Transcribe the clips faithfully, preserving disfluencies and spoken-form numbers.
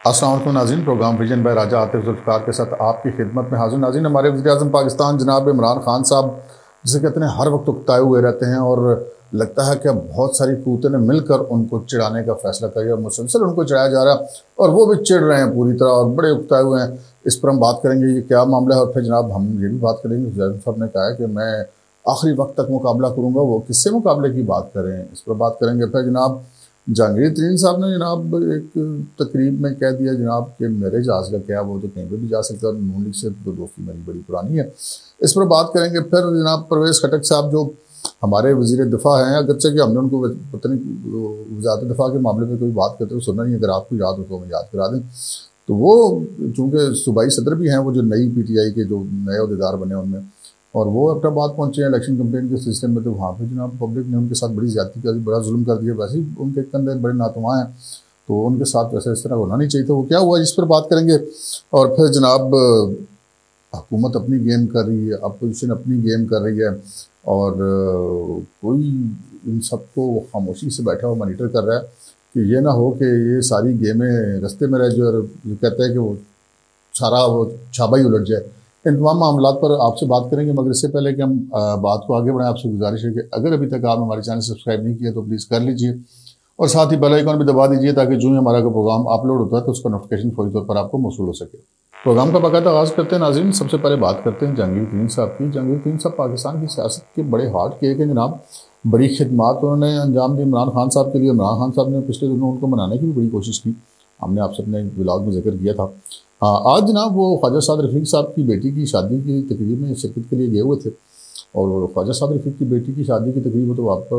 السلام علیکم ناظرین، program vision by Raja Atif Zulfiqar کے ساتھ آپ کی خدمت میں حاضر۔ ناظرین، ہمارے وزیر اعظم پاکستان جناب عمران خان صاحب جسے کہتے ہیں ہر وقت اکتائے ہوئے رہتے ہیں، اور لگتا ہے کہ بہت ساری قوتیں نے مل کر ان کو چڑھانے کا فیصلہ کیا اور مسلسل ان کو چڑھایا جا رہا ہے، اور وہ بھی چڑھ رہے ہیں پوری طرح اور بڑے اکتائے ہوئے ہیں۔ اس پر ہم بات کریں گے یہ کیا معاملہ ہے، اور پھر جناب ہم یہ بھی بات کریں گے وزیر اعظم صاحب نے کہا ہے کہ میں آخری وقت تک مقابلہ کروں گا، وہ کس سے مقابلے کی بات کریں، اس پر بات کریں گے۔ پھر جناب جہانگیر ترین صاحب نے جناب ایک تقریب میں کہہ دیا جناب کہ میرے جہاز کا کیا، وہ تو کہیں پہ بھی جا سکتا ہے، اور نون لیگ سے تو دوستی میری بڑی پرانی ہے، اس پر بات کریں گے۔ پھر جناب پرویز خٹک صاحب جو ہمارے وزیر دفاع ہیں، اگرچہ کہ ہم نے ان کو پتہ نہیں وزارت دفاع کے معاملے میں کوئی بات کرتے ہوئے سننا نہیں، اگر آپ کو یاد ہو تو ہمیں یاد کرا دیں۔ تو وہ چونکہ صوبائی صدر بھی ہیں، وہ جو نئی پی ٹی آئی کے جو نئے عہدیدار بنے ان میں، اور وہ اپنا بات پہنچے ہیں الیکشن کمپین کے سلسلے میں، تو وہاں پہ جناب پبلک نے ان کے ساتھ بڑی زیادتی کر دی، بڑا ظلم کر دیا۔ ویسے ہی ان کے کندھے بڑے ناتواں ہیں، تو ان کے ساتھ ویسے اس طرح ہونا نہیں چاہیے تھا۔ وہ کیا ہوا جس پر بات کریں گے، اور پھر جناب حکومت اپنی گیم کر رہی ہے، اپوزیشن اپنی گیم کر رہی ہے، اور کوئی ان سب کو خاموشی سے بیٹھا ہوا مانیٹر کر رہا ہے کہ یہ نہ ہو کہ یہ ساری گیمیں رستے میں رہ جائے، اور یہ کہتا ہے کہ وہ سارا وہ چھابا ہی الٹ جائے۔ ان تمام معاملات پر آپ سے بات کریں گے، مگر اس سے پہلے کہ ہم بات کو آگے بڑھائیں، آپ سے گزارش ہے کہ اگر ابھی تک آپ ہمارے چینل سبسکرائب نہیں کیا تو پلیز کر لیجئے، اور ساتھ ہی بیل آئیکن بھی دبا دیجئے تاکہ جو ہی ہمارا کوئی پروگرام اپلوڈ ہوتا ہے تو اس کا نوٹیفیکیشن فوری طور پر آپ کو موصول ہو سکے۔ پروگرام کا باقاعدہ آغاز کرتے ہیں ناظرین۔ سب سے پہلے بات کرتے ہیں جہانگیر ترین صاحب کی۔ جہانگیر ترین صاحب پاکستان کی سیاست کے بڑے ہارڈ کیک ہیں جناب، بڑی خدمات انہوں نے انجام دی عمران خان صاحب کے لیے۔ عمران خان صاحب نے پچھلے دنوں ان کو منانے کی بھی بڑی کوشش کی، ہم نے آپ سے اپنے ولاگ میں ذکر کیا تھا۔ آج جناب وہ خواجہ سعد رفیق صاحب کی بیٹی کی شادی کی تقریب میں شرکت کے لیے گئے ہوئے تھے، اور خواجہ سعد رفیق کی بیٹی کی شادی کی تقریب تو آپ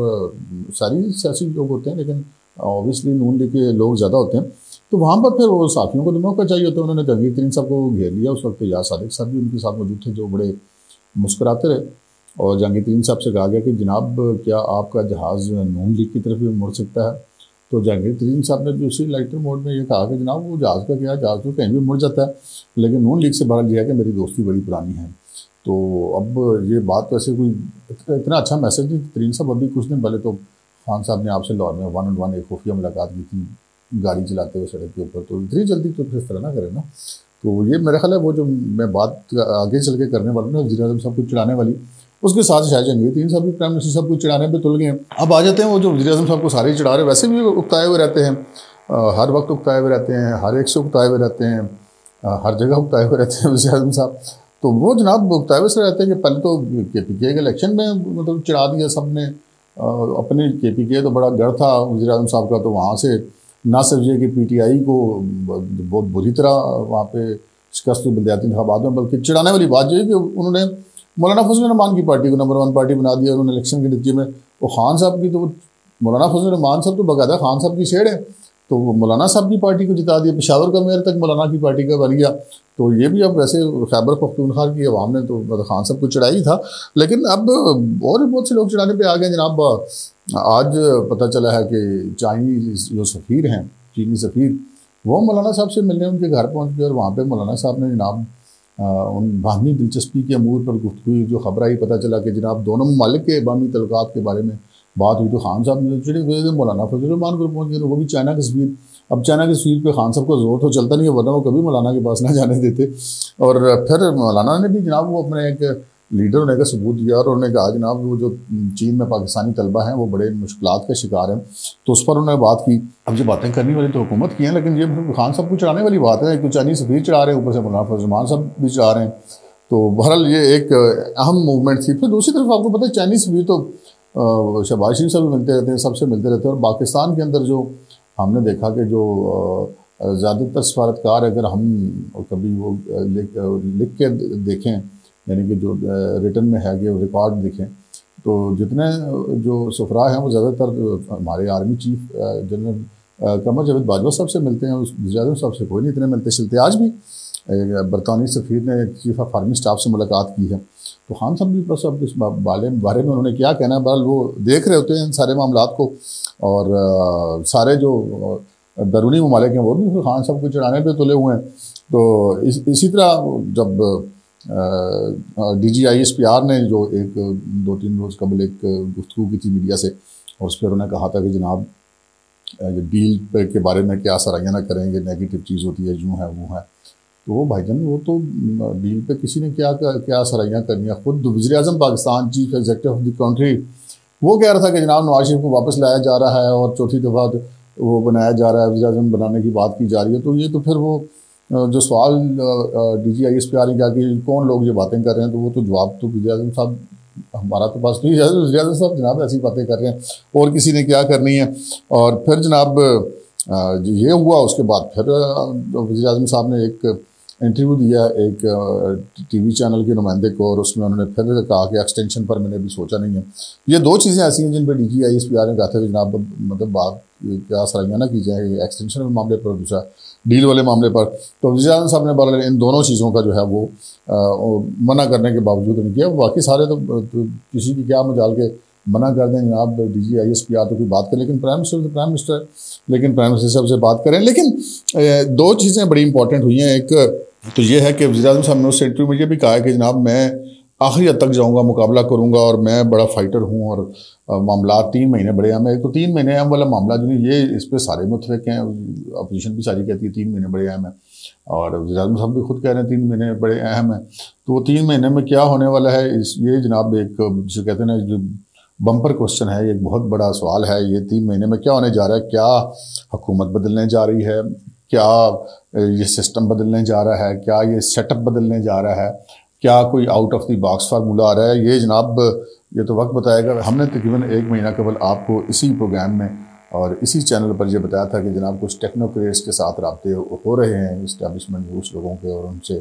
ساری سیاسی لوگ ہوتے ہیں، لیکن اوبیسلی نون لیگ کے لوگ زیادہ ہوتے ہیں، تو وہاں پر پھر وہ صحافیوں کو تو موقع چاہیے ہوتا ہے۔ انہوں نے جہانگیر ترین صاحب کو گھیر لیا، اس وقت یار صادق صاحب بھی ان کے ساتھ موجود تھے جو بڑے مسکراتے رہے، اور جہانگیر ترین صاحب سے کہا گیا کہ جناب کیا آپ کا جہاز نون لیگ کی طرف بھی مڑ سکتا ہے؟ تو جہانگیر ترین صاحب نے بھی اسی لائٹر موڈ میں یہ کہا کہ جناب وہ جہاز کا کیا، جہاز تو کہیں بھی مڑ جاتا ہے، لیکن نون لیگ سے باہر لیا کہ میری دوستی بڑی پرانی ہے۔ تو اب یہ بات ویسے کوئی اتنا اچھا میسج نہیں۔ ترین صاحب ابھی کچھ دن پہلے تو خان صاحب نے آپ سے لاہور میں ون آن ون ایک خفیہ ملاقات کی تھی گاڑی چلاتے ہوئے سڑک کے اوپر، تو اتنی جلدی تو اس طرح نہ کرے نا۔ تو یہ میرا خیال ہے وہ جو میں بات آگے چل کے کرنے والا ہوں نا، وزیر اعظم صاحب کو چڑھانے والی، اس کے ساتھ شاید جہانگیر ترین صاحب بھی پرائم منسٹر صاحب کو چڑھانے پہ تل گئے ہیں۔ اب آ جاتے ہیں وہ جو وزیر اعظم صاحب کو سارے چڑھا رہے ہیں، ویسے بھی اکتائے ہوئے رہتے ہیں، ہر وقت اکتائے ہوئے رہتے ہیں، ہر ایک سے اکتائے ہوئے رہتے ہیں، ہر جگہ اکتائے ہوئے رہتے ہیں وزیر اعظم صاحب۔ تو وہ جناب اکتائے ہوئے سے رہتے ہیں کہ پہلے تو کے پی کے کے الیکشن میں مطلب چڑھا دیا سب نے، اپنے کے پی کے تو بڑا گڑھ تھا وزیر اعظم صاحب کا، تو وہاں سے نہ صرف یہ کہ پی ٹی آئی کو بہت بری طرح وہاں پہ شکست ہوئی بلدیاتی انتخابات میں، بلکہ چڑھانے والی بات یہ ہے کہ انہوں نے مولانا فضل الرحمان کی پارٹی کو نمبر ون پارٹی بنا دیا انہوں نے الیکشن کے نتیجے میں۔ وہ خان صاحب کی تو مولانا فضل الرحمان صاحب تو باقاعدہ خان صاحب کی شیڑ ہے، تو وہ مولانا صاحب کی پارٹی کو جتا دیا، پشاور کا میئر تک مولانا کی پارٹی کا بن گیا۔ تو یہ بھی اب ویسے خیبر پختونخوا کی عوام نے تو خان صاحب کو چڑھائی تھا، لیکن اب اور بھی بہت سے لوگ چڑھانے پہ آ گئے جناب۔ آج پتہ چلا ہے کہ چائنیز جو سفیر ہیں، چینی سفیر، وہ مولانا صاحب سے ملنے ان کے گھر پہنچ گئے، اور وہاں پہ مولانا صاحب نے جناب ان باہمی دلچسپی کے امور پر گفتگو، جو خبر آئی پتہ چلا کہ جناب دونوں ممالک کے باہمی تعلقات کے بارے میں بات ہوئی، تو خان صاحب نے چڑھے ہوئے تھے مولانا فضل الرحمان کو پہنچ گئے، وہ بھی چائنا کے سفیر۔ اب چائنا کے سفیر پہ خان صاحب کو زور تو چلتا نہیں ہے، ورنہ وہ کبھی مولانا کے پاس نہ جانے دیتے۔ اور پھر مولانا نے بھی جناب وہ اپنے ایک لیڈر ہونے کا ثبوت دیا، اور انہوں نے کہا جناب وہ جو چین میں پاکستانی طلبہ ہیں وہ بڑے مشکلات کا شکار ہیں، تو اس پر انہوں نے بات کی۔ اب یہ باتیں کرنے والی تو حکومت کی ہیں، لیکن یہ خان صاحب کو چڑھانے والی بات ہے، ایک تو چائنیز سفیر چڑھا رہے ہیں، اوپر سے مولانا فضل الرحمان صاحب بھی چڑھا رہے ہیں، تو بہرحال یہ ایک اہم موومنٹ تھی۔ پھر دوسری طرف آپ کو پتہ ہے چائنیز سفیر تو شہباز شریف سے بھی ملتے رہتے ہیں، سب سے ملتے رہتے ہیں، اور پاکستان کے اندر جو ہم نے دیکھا کہ جو زیادہ تر سفارتکار اگر ہم کبھی وہ لکھ کے دیکھیں، یعنی کہ جو ریٹن میں ہے کہ ریکارڈ دیکھیں، تو جتنے جو سفراء ہیں وہ زیادہ تر ہمارے army chief general Qamar Javed Bajwa صاحب سے ملتے ہیں، وزیر اعظم صاحب سے کوئی نہیں اتنے ملتے چلتے۔ آج بھی برطانوی سفیر نے چیف آف آرمی اسٹاف سے ملاقات کی ہے، تو خان صاحب بھی بس اب اس بارے میں انہوں نے کیا کہنا ہے، بہرحال وہ دیکھ رہے ہوتے ہیں سارے معاملات کو، اور سارے جو بیرونی ممالک ہیں وہ بھی خان صاحب کو چڑھانے پہ تلے ہوئے ہیں۔ تو اسی طرح جب D G I S P R نے جو ایک دو تین روز قبل ایک گفتگو کی تھی میڈیا سے، اور اس پر انہوں نے کہا تھا کہ جناب ڈیل پہ کے بارے میں کیا سرائیاں نہ کریں گے، نیگیٹو چیز ہوتی ہے، یوں ہے وہ ہے. تو وہ بھائی جان وہ تو ڈیل پہ کسی نے کیا کیا سرائیاں کرنی ہے. خود وزیر اعظم Pakistan chief executive of the country وہ کہہ رہا تھا کہ جناب نواز شریف کو واپس لایا جا رہا ہے اور چوتھی دفعہ وہ بنایا جا رہا ہے، وزیر اعظم بنانے کی بات کی جا رہی ہے. تو یہ تو پھر وہ جو سوال D G I S P R کیا کہ کون لوگ یہ باتیں کر رہے ہیں، تو وہ تو جواب تو وزیر اعظم صاحب ہمارا تو پاس نہیں ہے. وزیر اعظم صاحب جناب ایسی باتیں کر رہے ہیں اور کسی نے کیا کرنی ہے. اور پھر جناب یہ ہوا، اس کے بعد پھر وزیر اعظم صاحب نے ایک انٹرویو دیا ایک ٹی وی چینل کے نمائندے کو، اور اس میں انہوں نے پھر کہا کہ ایکسٹینشن پر میں نے بھی سوچا نہیں ہے. یہ دو چیزیں ایسی ہیں جن پہ D G I S P R نے کہا تھا کہ جناب مطلب بات کیا سرائیاں نہ کی جائے، ایکسٹینشن کے معاملے پر، دوسرا ڈیل والے معاملے پر. تو وزیر اعظم صاحب نے بہرحال ان دونوں چیزوں کا جو ہے وہ منع کرنے کے باوجود نہیں کیا. باقی سارے تو کسی کی کیا مجال کے منع کر دیں جناب D G I S P R تو کوئی بات کریں، لیکن پرائم منسٹر تو پرائم منسٹر لیکن پرائم منسٹر صاحب سے بات کریں. لیکن دو چیزیں بڑی امپورٹنٹ ہوئی ہیں. ایک تو یہ ہے کہ وزیر اعظم صاحب نے اس انٹرویو میں یہ بھی کہا ہے کہ جناب میں آخری حد تک جاؤں گا، مقابلہ کروں گا، اور میں بڑا فائٹر ہوں، اور معاملات تین مہینے بڑے اہم ہیں. ایک تو تین مہینے اہم والا معاملہ جو نہیں، یہ اس پہ سارے متفق ہیں، اپوزیشن بھی ساری کہتی ہے تین مہینے بڑے اہم ہیں، اور وزیر اعظم صاحب بھی خود کہہ رہے ہیں تین مہینے بڑے اہم ہیں. تو وہ تین مہینے میں کیا ہونے والا ہے، اس یہ جناب ایک جسے کہتے ہیں نا بمپر کوشچن ہے، ایک بہت بڑا سوال ہے. یہ تین مہینے میں کیا ہونے جا رہا ہے؟ کیا حکومت بدلنے جا رہی ہے؟ کیا یہ سسٹم بدلنے جا رہا ہے؟ کیا یہ سیٹ اپ بدلنے جا رہا ہے؟ کیا کوئی out of the box formula آ رہا ہے؟ یہ جناب یہ تو وقت بتائے گا. ہم نے تقریباً ایک مہینہ قبل آپ کو اسی پروگرام میں اور اسی چینل پر یہ بتایا تھا کہ جناب کچھ ٹیکنوکریٹس کے ساتھ رابطے ہو رہے ہیں اسٹیبلشمنٹ کچھ لوگوں کے، اور ان سے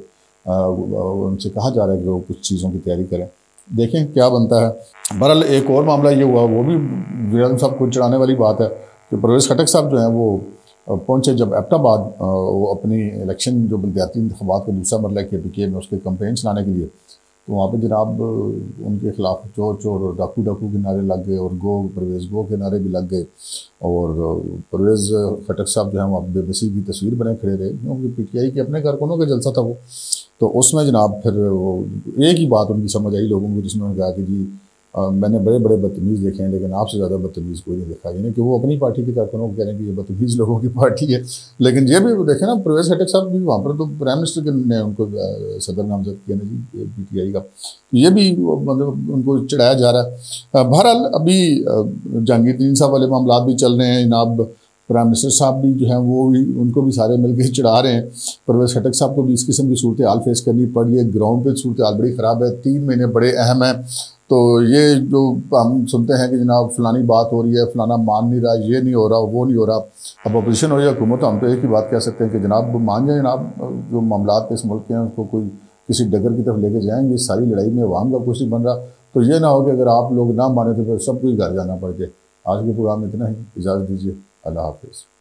ان سے کہا جا رہا ہے کہ وہ کچھ چیزوں کی تیاری کریں. دیکھیں کیا بنتا ہے. بہرحال ایک اور معاملہ یہ ہوا، وہ بھی وزیر اعظم صاحب کو چڑھانے والی بات ہے کہ پرویز خٹک صاحب جو ہیں وہ پہنچے جب ایبٹ آباد، وہ اپنی الیکشن جو بلدیاتی انتخابات کا دوسرا مرحلہ کے پی کے میں اس کے کمپین چلانے کے لیے، تو وہاں پہ جناب ان کے خلاف چور چور ڈاکو ڈاکو کے نعرے لگ گئے، اور گو پرویز گو کے نعرے بھی لگ گئے، اور پرویز خٹک صاحب جو ہیں وہ بے بسی کی تصویر بنے کھڑے رہے، کیونکہ پی ٹی آئی کے اپنے کارکنوں کا جلسہ تھا وہ. تو اس میں جناب پھر وہ ایک ہی بات ان کی سمجھ آئی لوگوں کو، جس میں کہا کہ جی میں نے بڑے بڑے بدتمیز دیکھے ہیں لیکن آپ سے زیادہ بدتمیز کوئی نہیں دیکھا. یعنی کہ وہ اپنی پارٹی کے کارکنوں کو کہہ رہے ہیں کہ یہ بدتمیز لوگوں کی پارٹی ہے. لیکن یہ بھی دیکھیں نا پرویز خٹک صاحب بھی وہاں پر تو پرائم منسٹر نے ان کو صدر نامزد کیا نا جی پی ٹی آئی کا، یہ بھی مطلب ان کو چڑھایا جا رہا ہے. بہرحال ابھی جہانگیر ترین صاحب والے معاملات بھی چل رہے ہیں جناب. پرائم منسٹر صاحب بھی جو ہیں وہ بھی ان کو بھی سارے مل کے چڑھا رہے ہیں. پرویز خٹک صاحب کو بھی اس قسم کی صورتحال فیس کرنی پڑ رہی ہے. گراؤنڈ پہ صورتحال بڑی خراب ہے، تین مہینے بڑے اہم ہیں. تو یہ جو ہم سنتے ہیں کہ جناب فلانی بات ہو رہی ہے، فلانا مان نہیں رہا، یہ نہیں ہو رہا، وہ نہیں ہو رہا. اب اپوزیشن ہو یا حکومت، ہم تو ایک ہی بات کہہ سکتے ہیں کہ جناب مان جائیں، جناب جو معاملات اس ملک کے ہیں اس کو کوئی کسی ڈگر کی طرف لے کے جائیں. یہ ساری لڑائی میں عوام کا کچھ نہیں بن رہا. تو یہ نہ ہو کہ اگر آپ لوگ نہ مانیں تو پھر سب کو ہی گھر جانا پڑ جائے. آج کے پروگرام میں اتنا ہی، اجازت دیجیے، اللہ حافظ.